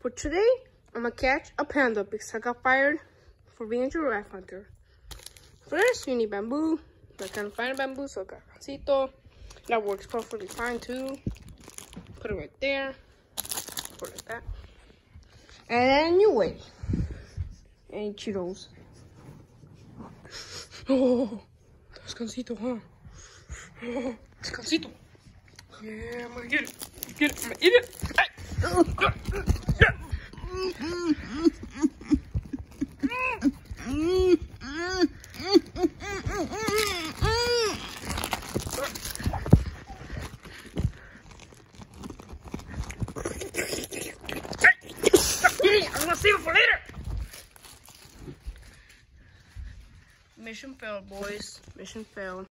For today, I'm gonna catch a panda because I got fired for being a giraffe hunter. First, you need bamboo. I can't find bamboo, so I got gancito. That works perfectly fine too. Put it right there. Put it like that. And then you wait. And Cheetos. Oh, that's gancito, huh? Oh, it's gancito. Yeah, I'm gonna get it. Get it. I'm gonna eat it. Hey. I'm gonna save it for later. Mission failed, boys. Mission failed.